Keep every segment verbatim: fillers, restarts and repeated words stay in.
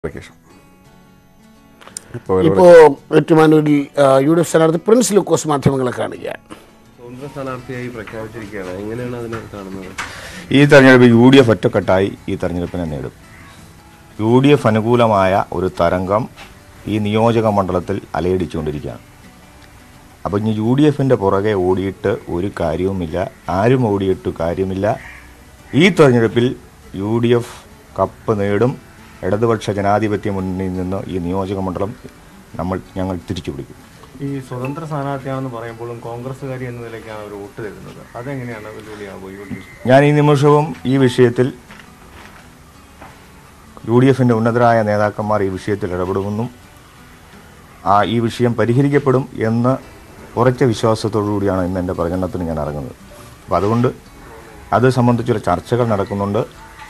ഇപ്പോൾ ഏറ്റുമാനൂരിൽ U D F സ്ഥാനാർത്ഥി പ്രിൻസ് ലൂക്കോസ് മാധ്യമങ്ങളെ കാണുകയാണ്. സ്വതന്ത്ര സ്ഥാനാർത്ഥിയായി പ്രഖ്യാപിച്ചിരിക്കുകയാണ്. എങ്ങനെയാണ് അതിനെ കാണുന്നത്? ഈ തെരഞ്ഞെടുപ്പ് യു ഡി എഫ് ഒറ്റക്കെട്ടായി ഈ തെരഞ്ഞെടുപ്പിനെ നേടും. യു ഡി എഫ് അനുകൂലമായ ഒരു തരംഗം ഈ നിയോജക മണ്ഡലത്തിൽ അലയടിച്ചുകൊണ്ടിരിക്കുകയാണ്. അപ്പോൾ ഇനി യു ഡി എഫിൻ്റെ പുറകെ ഓടിയിട്ട് ഒരു കാര്യവുമില്ല, ആരും ഓടിയിട്ട് കാര്യമില്ല. ഈ തെരഞ്ഞെടുപ്പിൽ യു ഡി എഫ് കപ്പ് നേടും. ഇടതുപക്ഷ ജനാധിപത്യ മുന്നണിയിൽ നിന്ന് ഈ നിയോജക മണ്ഡലം നമ്മൾ ഞങ്ങൾ തിരിച്ചു പിടിക്കും. ഈ സ്വതന്ത്ര സ്ഥാനാർത്ഥിയാണെന്ന് പറയുമ്പോഴും കോൺഗ്രസ്സുകാരി എന്ന നിലയ്ക്കാണ് അവർ വോട്ട് തരുന്നത്. അതെങ്ങനെയാണ് വെല്ലുവിളിയാകുമോ? ഞാൻ ഈ നിമിഷവും ഈ വിഷയത്തിൽ യു ഡി എഫിൻ്റെ ഉന്നതരായ നേതാക്കന്മാർ ഈ വിഷയത്തിൽ ഇടപെടുമെന്നും ആ ഈ വിഷയം പരിഹരിക്കപ്പെടും എന്ന് ഉറച്ച വിശ്വാസത്തോടു കൂടിയാണ് ഇന്ന് എൻ്റെ പ്രചരണത്തിന് ഞാൻ ഇറങ്ങുന്നത്. അപ്പോൾ അതുകൊണ്ട് അത് സംബന്ധിച്ചുള്ള ചർച്ചകൾ നടക്കുന്നുണ്ട്.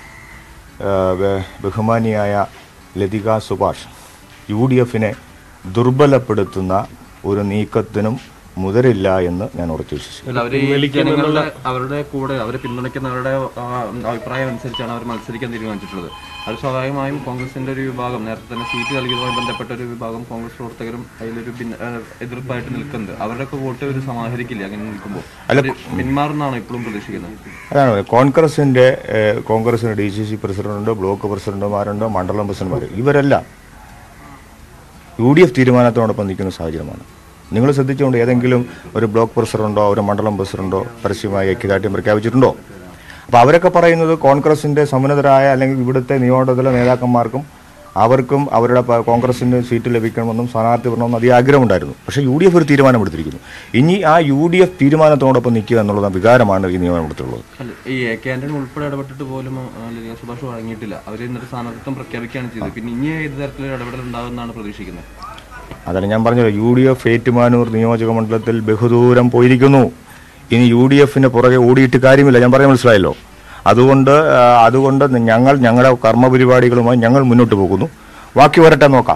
ബഹുമാനിയായ ലതിക സുഭാഷ് യു ഡി എഫിനെ ദുർബലപ്പെടുത്തുന്ന ഒരു നീക്കത്തിനും മുതലില്ല എന്ന് ഞാൻ ഉറച്ചു വിശ്വസിക്കുന്നു. അവരുടെ കൂടെ അവരെ പിന്തുണയ്ക്കുന്നവരുടെ അഭിപ്രായം അനുസരിച്ചാണ് അവർ മത്സരിക്കാൻ തീരുമാനിച്ചിട്ടുള്ളത്. അത് സ്വാഭാവികമായും കോൺഗ്രസിന്റെ ഒരു വിഭാഗം നേരത്തെ തന്നെ സീറ്റ് നൽകിയതുമായി ബന്ധപ്പെട്ട ഒരു വിഭാഗം കോൺഗ്രസ് പ്രവർത്തകരും അതിലൊരു എതിർപ്പായിട്ട് നിൽക്കുന്നത്. അവരുടെയൊക്കെ വോട്ട് ഒരു സമാഹരിക്കില്ല. അങ്ങനെ നിൽക്കുമ്പോൾ പിന്മാറുന്നതാണ് ഇപ്പോഴും പ്രതീക്ഷിക്കുന്നത്. അതാണ് കോൺഗ്രസിന്റെ കോൺഗ്രസിന് ഡി സി സി പ്രസിഡന്റുണ്ട്, ബ്ലോക്ക് പ്രസിഡന്റുമാരുണ്ട്, മണ്ഡലം പ്രസിഡന്റുമാർ, ഇവരെല്ലാം യു ഡി എഫ് തീരുമാനത്തോടൊപ്പം നിൽക്കുന്ന സാഹചര്യമാണ്. നിങ്ങൾ ശ്രദ്ധിച്ചുകൊണ്ട് ഏതെങ്കിലും ഒരു ബ്ലോക്ക് പ്രസിഡന്റോ ഒരു മണ്ഡലം പ്രസിഡന്റോ പരസ്യമായി ഐക്യദാർഢ്യം പ്രഖ്യാപിച്ചിട്ടുണ്ടോ? അപ്പോൾ അവരൊക്കെ പറയുന്നത് കോൺഗ്രസിൻ്റെ സമുന്നതരായ അല്ലെങ്കിൽ ഇവിടുത്തെ നിയോജകതല നേതാക്കന്മാർക്കും അവർക്കും അവരുടെ കോൺഗ്രസിന് സീറ്റ് ലഭിക്കണമെന്നും സ്ഥാനാർത്ഥി വരണമെന്നും അധികം ആഗ്രഹമുണ്ടായിരുന്നു. പക്ഷേ യു ഡി എഫ് ഒരു തീരുമാനമെടുത്തിരിക്കുന്നു. ഇനി ആ യു ഡി എഫ് തീരുമാനത്തോടൊപ്പം നിൽക്കുക എന്നുള്ളത് വികാരമാണ് ഈ നിയമനമെടുത്തുള്ളത്. ഈ എ കെ ആന്റണി ഉൾപ്പെടെ ഇടപെട്ടിട്ട് പോലും ലതിക സുഭാഷ് വഴങ്ങിയിട്ടില്ല. അവർ ഇന്നത്തെ സ്ഥാനാർത്ഥിത്വം പ്രഖ്യാപിക്കുകയാണ് ചെയ്തത്. പിന്നെ ഇനി ഏത് തരത്തിലുള്ള ഇടപെടൽ ഉണ്ടാകുമെന്നാണ് പ്രതീക്ഷിക്കുന്നത്? അതല്ല ഞാൻ പറഞ്ഞത്, യു ഡി എഫ് ഏറ്റുമാനൂർ നിയോജക മണ്ഡലത്തിൽ ബഹുദൂരം പോയിരിക്കുന്നു. ഇനി യു ഡി എഫിന് പുറകെ ഓടിയിട്ട് കാര്യമില്ല. ഞാൻ പറയാൻ മനസ്സിലായല്ലോ. അതുകൊണ്ട് അതുകൊണ്ട് ഞങ്ങൾ ഞങ്ങളുടെ കർമ്മപരിപാടികളുമായി ഞങ്ങൾ മുന്നോട്ട് പോകുന്നു. ബാക്കി വരട്ടെ, നോക്കാം.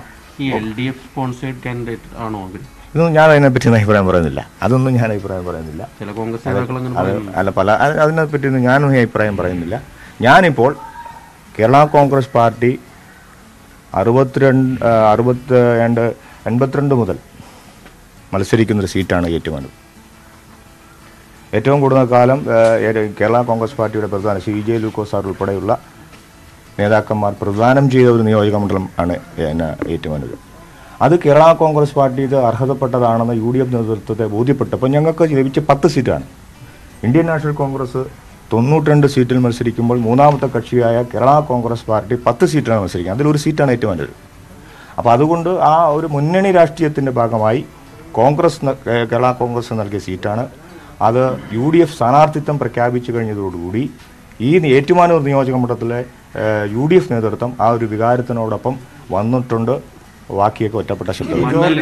ഇതൊന്നും ഞാൻ അതിനെപ്പറ്റി അഭിപ്രായം പറയുന്നില്ല. അതൊന്നും ഞാൻ അഭിപ്രായം പറയുന്നില്ല. അല്ല പല അതിനെപ്പറ്റിയൊന്നും ഞാനും അഭിപ്രായം പറയുന്നില്ല. ഞാനിപ്പോൾ കേരള കോൺഗ്രസ് പാർട്ടി അറുപത്തിരണ്ട് അറുപത്തി രണ്ട് എൺപത്തിരണ്ട് മുതൽ മത്സരിക്കുന്നൊരു സീറ്റാണ് ഏറ്റുമാനൂർ. ഏറ്റവും കൂടുതൽ കാലം കേരള കോൺഗ്രസ് പാർട്ടിയുടെ പ്രധാന സി ജെ ലൂക്കോസ് സാർ ഉൾപ്പെടെയുള്ള നേതാക്കന്മാർ പ്രദാനം ചെയ്ത ഒരു നിയോജക മണ്ഡലം ആണ് ഏറ്റുമാനൂർ. അത് കേരള കോൺഗ്രസ് പാർട്ടിക്ക് അർഹതപ്പെട്ടതാണെന്ന് യു ഡി എഫ് നേതൃത്വത്തെ ബോധ്യപ്പെട്ടപ്പോൾ ഞങ്ങൾക്ക് ലഭിച്ച പത്ത് സീറ്റാണ്. ഇന്ത്യൻ നാഷണൽ കോൺഗ്രസ് തൊണ്ണൂറ്റിരണ്ട് സീറ്റിൽ മത്സരിക്കുമ്പോൾ മൂന്നാമത്തെ കക്ഷിയായ കേരള കോൺഗ്രസ് പാർട്ടി പത്ത് സീറ്റാണ് മത്സരിക്കുന്നത്. അതിലൊരു സീറ്റാണ് ഏറ്റുമാനൂർ. അപ്പോൾ അതുകൊണ്ട് ആ ഒരു മുന്നണി രാഷ്ട്രീയത്തിൻ്റെ ഭാഗമായി കോൺഗ്രസ് കേരള കോൺഗ്രസ് നൽകിയ സീറ്റാണ് അത്. യു ഡി എഫ് സ്ഥാനാർത്ഥിത്വം പ്രഖ്യാപിച്ചു കഴിഞ്ഞതോടുകൂടി ഈ ഏറ്റുമാനൂർ നിയോജക മണ്ഡലത്തിലെ യു ഡി എഫ് നേതൃത്വം ആ ഒരു വികാരത്തിനോടൊപ്പം വന്നിട്ടുണ്ട്. ബാക്കിയൊക്കെ ഒറ്റപ്പെട്ട ശബ്ദം.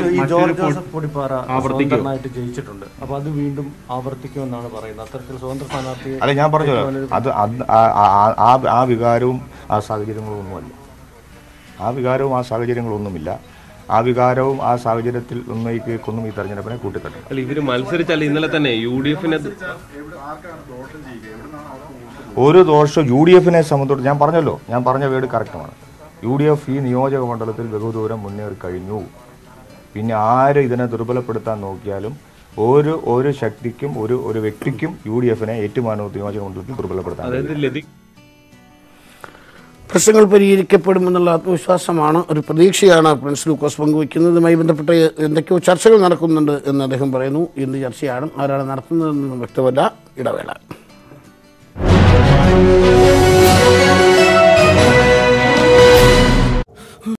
അല്ല ഞാൻ പറഞ്ഞത് അത് ആ വികാരവും ആ സാഹചര്യങ്ങളും ഒന്നുമല്ല. ആ വികാരവും ആ സാഹചര്യങ്ങളൊന്നുമില്ല. ആ വികാരവും ആ സാഹചര്യത്തിൽ ഒന്നും ഈ തെരഞ്ഞെടുപ്പിനെ കൂട്ടിക്കെട്ടും. അല്ല ഇവര് മത്സരിച്ചല്ല ഇന്നലെ തന്നെ യു ഡി എഫിനെ ഒരു ദോഷം യു ഡി എഫിനെ സംബന്ധിച്ച് ഞാൻ പറഞ്ഞല്ലോ, ഞാൻ പറഞ്ഞ വേർഡ് കറക്റ്റുമാണ്. യു ഡി എഫ് ഈ നിയോജക മണ്ഡലത്തിൽ ബഹുദൂരം മുന്നേറി കഴിഞ്ഞു. പിന്നെ ആര് ഇതിനെ ദുർബലപ്പെടുത്താൻ നോക്കിയാലും ഒരു ഒരു ശക്തിക്കും ഒരു ഒരു വ്യക്തിക്കും യു ഡി എഫിനെ ഏറ്റുമാനൂർ നിയോജക മണ്ഡലത്തിൽ ദുർബലപ്പെടുത്താൻ പ്രശ്നങ്ങൾ പരിഹരിക്കപ്പെടുമെന്നുള്ള ആത്മവിശ്വാസമാണ്, ഒരു പ്രതീക്ഷയാണ് പ്രിൻസ് ലൂക്കോസ് പങ്കുവയ്ക്കുന്നതുമായി ബന്ധപ്പെട്ട് എന്തൊക്കെയോ ചർച്ചകൾ നടക്കുന്നുണ്ട് എന്ന് അദ്ദേഹം പറയുന്നു. എന്ത് ചർച്ചയാണ്, ആരാണ് നടത്തുന്നതെന്നൊന്നും വ്യക്തമല്ല. ഇടവേള.